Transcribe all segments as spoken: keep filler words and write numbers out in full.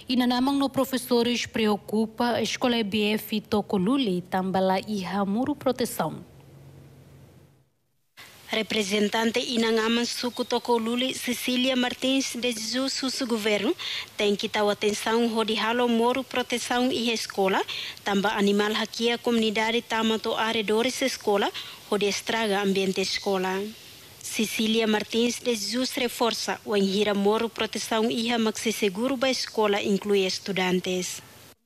E na namang no professores preocupa a escola E B F Tokoluli tambala iha muru proteção. Representante Inangaman Suku Tokoluli, Cecília Martins de Jesus, o governo, tem que dar atenção ao halo moro proteção e escola, também animal aqui a comunidade tamato arredores escola, onde estraga ambiente escola. Cecília Martins de Jesus reforça o enhira moro proteção e a maxi seguro para a escola inclui estudantes.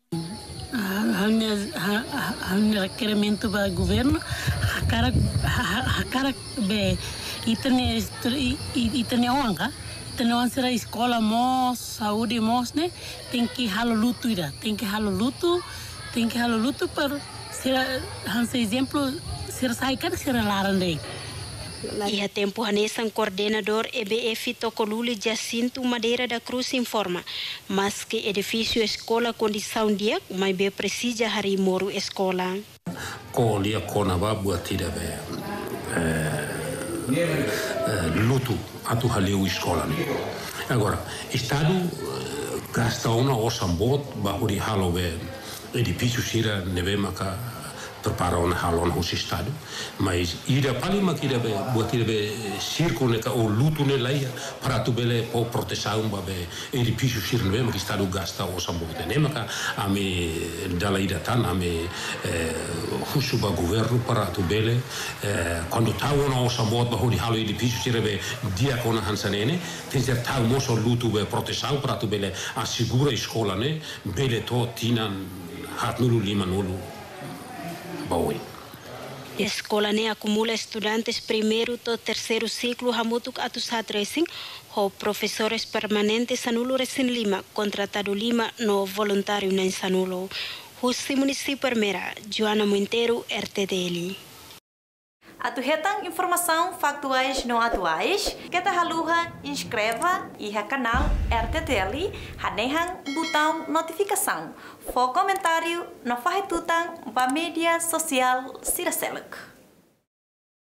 O requerimento do governo, a cara, a cara, be, itane, itane onga, itane onga será escola mos, saúde mos, né? Tem que halo luto ira, tem que halo luto, tem que halo luto para ser, hans exemplo, ser sair ser larandei. E a tempo Hanessan, coordenador E B F Tokoluli Jacinto Madeira da Cruz informa, mas que edifício escola condição dia, mas bem precisa hari moro escola. Colia conava buatira be luto atu haleu escola ne. Agora, estado gasta uma osambot bahuri halo be edifício sira nevemaka prepara um halo no estado, mas ira pali makira be buatira be circo ne ka o luto ne laia para tu bele po proteção ba be edifício sira nevema que estado gasta osambot ne maka ame dala ida tan ame husuba governo para tu bele quando tau na osambot bahuri halo edifício sira be dia kona hansanene tem ser tau moso luto be proteção para tu bele assegura escola ne bele to tinan hat nulu lima nulu. A escola ne acumula estudantes primeiro to terceiro ciclo hamutuk atusat racing, o professores permanentes sanulo recém Lima, contratado Lima no voluntário nem sanulo. Husi município Permera, Joana Mointeiro, R T D L. Atuhetang informação factuais não atuais, que ta haluha inscreva e ha canal R T T L, hanehang botão notificação, for comentário no fahetutang ba mídia social Siraselek.